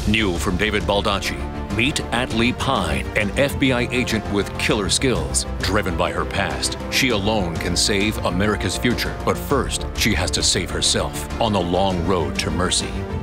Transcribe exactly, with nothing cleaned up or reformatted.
New from David Baldacci. Meet Atlee Pine, an F B I agent with killer skills. Driven by her past, she alone can save America's future. But first, she has to save herself on the long road to mercy.